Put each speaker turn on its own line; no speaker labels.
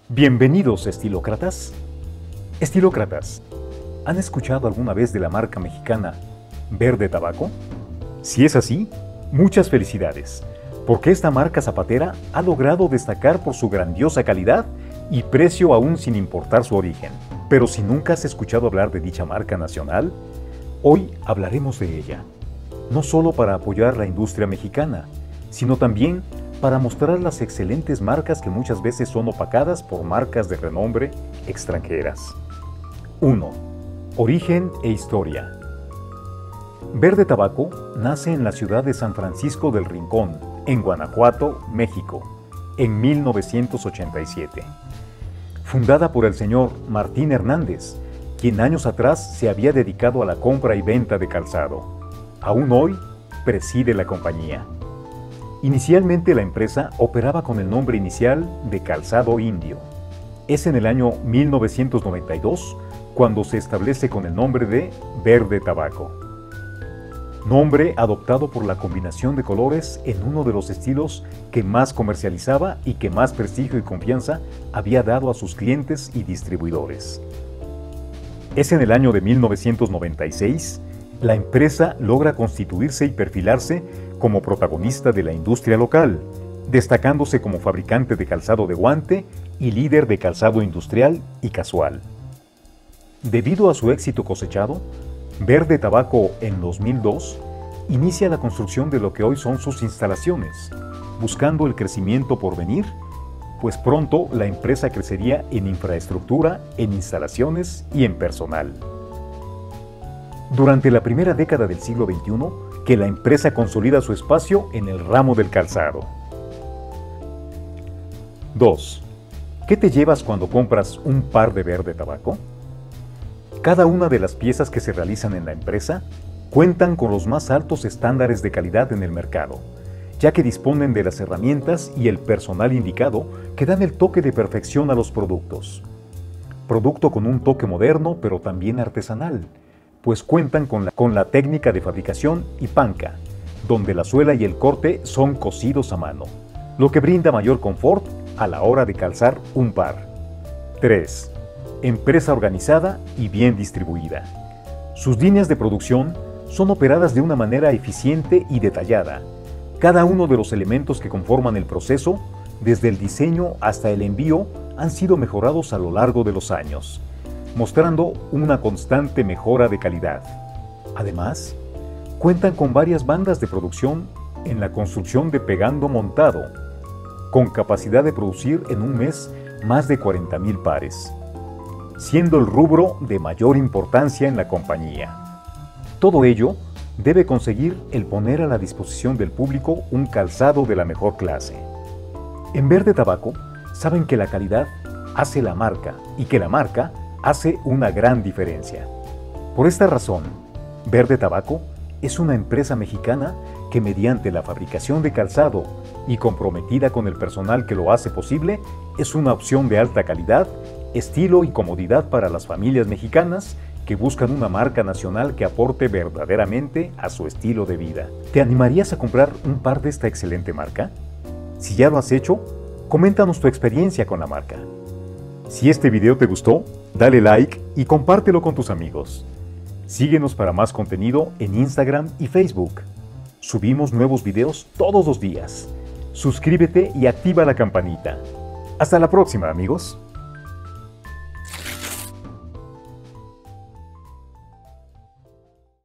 Bienvenidos, estilócratas. Estilócratas, ¿han escuchado alguna vez de la marca mexicana Verde Tabaco? Si es así, muchas felicidades, porque esta marca zapatera ha logrado destacar por su grandiosa calidad y precio aún sin importar su origen. Pero si nunca has escuchado hablar de dicha marca nacional, hoy hablaremos de ella, no solo para apoyar la industria mexicana, sino también para mostrar las excelentes marcas que muchas veces son opacadas por marcas de renombre extranjeras. 1. Origen e historia. Verde Tabaco nace en la ciudad de San Francisco del Rincón, en Guanajuato, México, en 1987. Fundada por el señor Martín Hernández, quien años atrás se había dedicado a la compra y venta de calzado. Aún hoy preside la compañía. Inicialmente la empresa operaba con el nombre inicial de Calzado Indio. Es en el año 1992 cuando se establece con el nombre de Verde Tabaco. Nombre adoptado por la combinación de colores en uno de los estilos que más comercializaba y que más prestigio y confianza había dado a sus clientes y distribuidores. Es en el año de 1996 la empresa logra constituirse y perfilarse como protagonista de la industria local, destacándose como fabricante de calzado de guante y líder de calzado industrial y casual. Debido a su éxito cosechado, Verde Tabaco en 2002 inicia la construcción de lo que hoy son sus instalaciones, buscando el crecimiento por venir, pues pronto la empresa crecería en infraestructura, en instalaciones y en personal. Durante la primera década del siglo XXI, que la empresa consolida su espacio en el ramo del calzado. 2. ¿Qué te llevas cuando compras un par de Verde Tabaco? Cada una de las piezas que se realizan en la empresa cuentan con los más altos estándares de calidad en el mercado, ya que disponen de las herramientas y el personal indicado que dan el toque de perfección a los productos. Producto con un toque moderno pero también artesanal, pues cuentan con la técnica de fabricación y panca, donde la suela y el corte son cosidos a mano, lo que brinda mayor confort a la hora de calzar un par. 3. Empresa organizada y bien distribuida. Sus líneas de producción son operadas de una manera eficiente y detallada. Cada uno de los elementos que conforman el proceso, desde el diseño hasta el envío, han sido mejorados a lo largo de los años, mostrando una constante mejora de calidad. Además, cuentan con varias bandas de producción en la construcción de pegando montado, con capacidad de producir en un mes más de 40,000 pares, siendo el rubro de mayor importancia en la compañía. Todo ello debe conseguir el poner a la disposición del público un calzado de la mejor clase. En Verde Tabaco saben que la calidad hace la marca y que la marca hace una gran diferencia. Por esta razón, Verde Tabaco es una empresa mexicana que mediante la fabricación de calzado y comprometida con el personal que lo hace posible, es una opción de alta calidad, estilo y comodidad para las familias mexicanas que buscan una marca nacional que aporte verdaderamente a su estilo de vida. ¿Te animarías a comprar un par de esta excelente marca? Si ya lo has hecho, coméntanos tu experiencia con la marca. Si este video te gustó, dale like y compártelo con tus amigos. Síguenos para más contenido en Instagram y Facebook. Subimos nuevos videos todos los días. Suscríbete y activa la campanita. Hasta la próxima, amigos.